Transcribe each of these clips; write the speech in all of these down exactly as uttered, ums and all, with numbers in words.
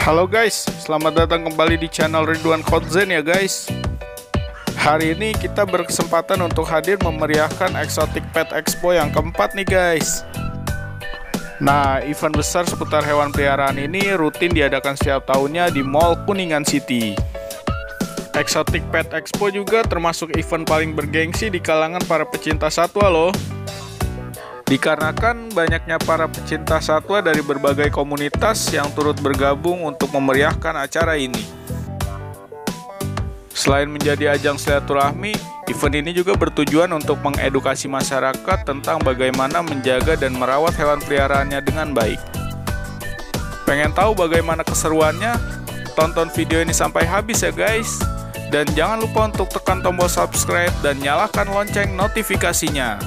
Halo guys, selamat datang kembali di channel Ridwan Kotzen ya guys. Hari ini kita berkesempatan untuk hadir memeriahkan Exotic Pet Expo yang keempat nih guys. Nah, event besar seputar hewan peliharaan ini rutin diadakan setiap tahunnya di Mall Kuningan City. Exotic Pet Expo juga termasuk event paling bergengsi di kalangan para pecinta satwa loh. Dikarenakan banyaknya para pecinta satwa dari berbagai komunitas yang turut bergabung untuk memeriahkan acara ini. Selain menjadi ajang silaturahmi, event ini juga bertujuan untuk mengedukasi masyarakat tentang bagaimana menjaga dan merawat hewan peliharaannya dengan baik. Pengen tahu bagaimana keseruannya? Tonton video ini sampai habis ya guys. Dan jangan lupa untuk tekan tombol subscribe dan nyalakan lonceng notifikasinya.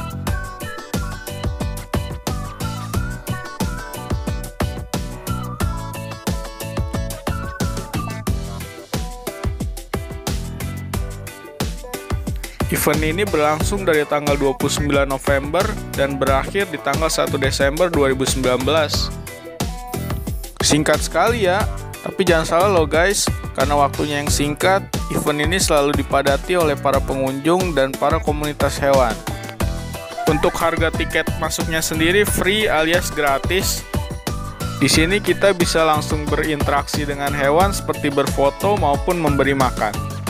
Event ini berlangsung dari tanggal dua puluh sembilan November dan berakhir di tanggal satu Desember dua ribu sembilan belas. Singkat sekali ya, tapi jangan salah loh guys, karena waktunya yang singkat, event ini selalu dipadati oleh para pengunjung dan para komunitas hewan. Untuk harga tiket masuknya sendiri free alias gratis. Di sini kita bisa langsung berinteraksi dengan hewan seperti berfoto maupun memberi makan.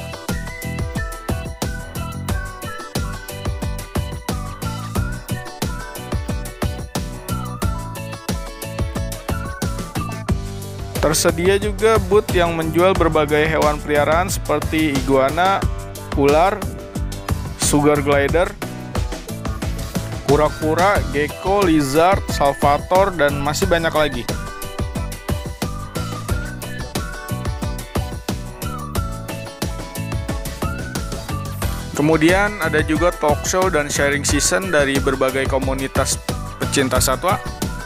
Tersedia juga booth yang menjual berbagai hewan peliharaan seperti iguana, ular, sugar glider, kura-kura, gecko, lizard, salvator, dan masih banyak lagi. Kemudian ada juga talk show dan sharing session dari berbagai komunitas pecinta satwa.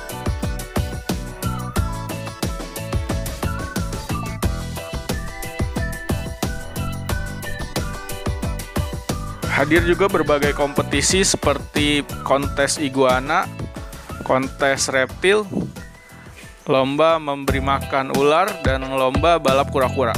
Hadir juga berbagai kompetisi seperti kontes iguana, kontes reptil, lomba memberi makan ular, dan lomba balap kura-kura.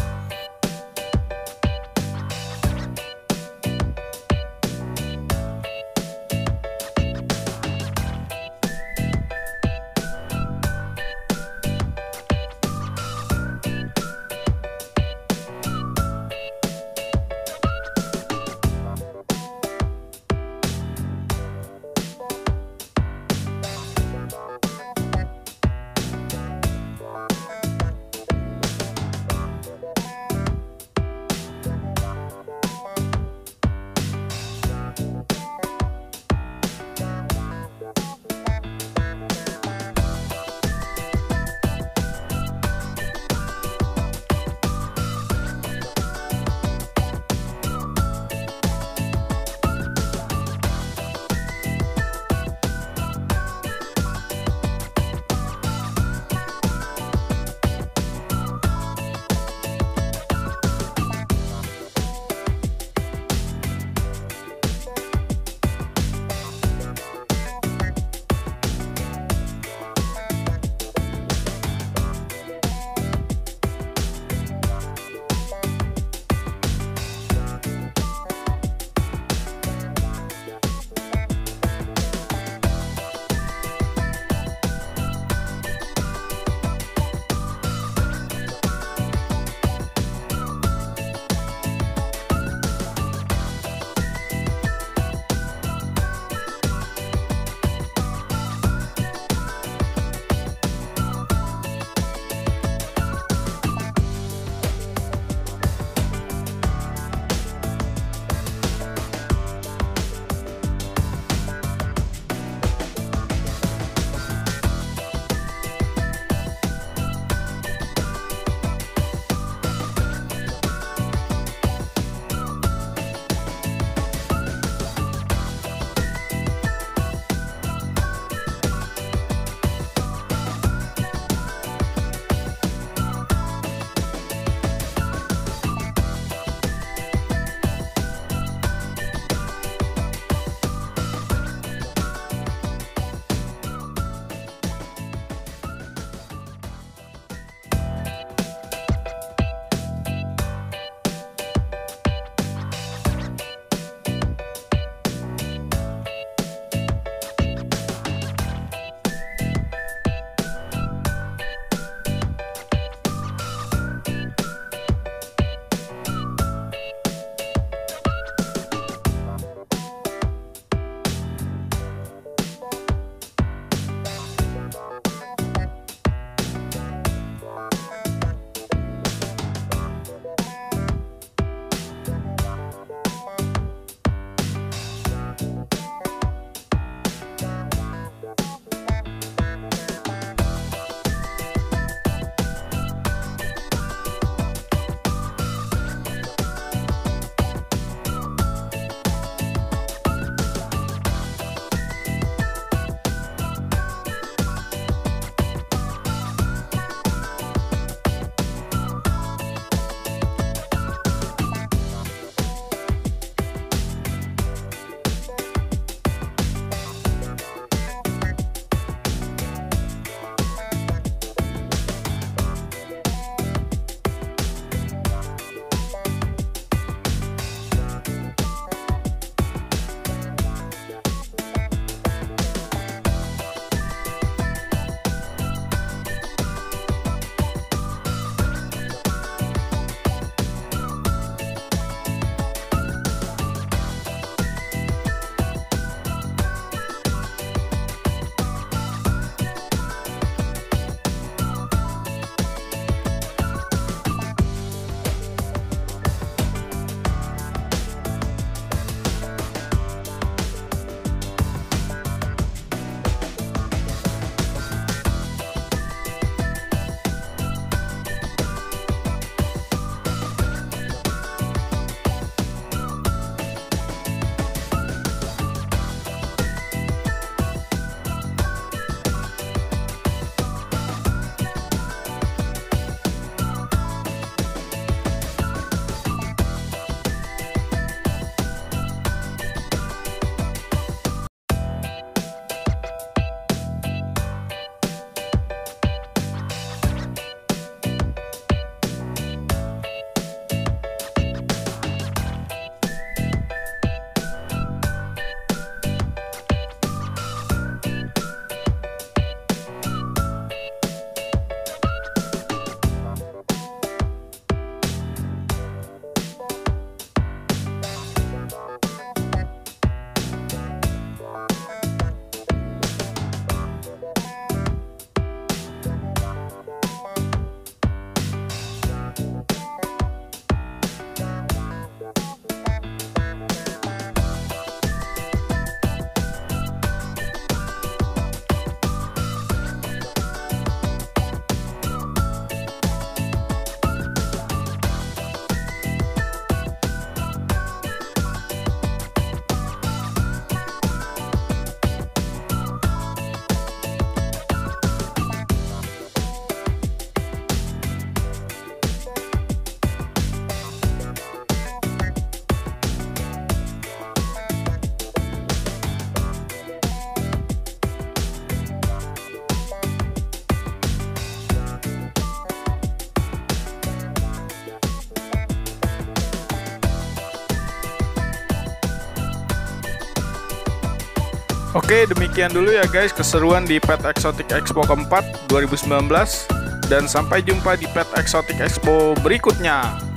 Oke, demikian dulu ya guys keseruan di Pet Exotic Expo keempat dua ribu sembilan belas, dan sampai jumpa di Pet Exotic Expo berikutnya.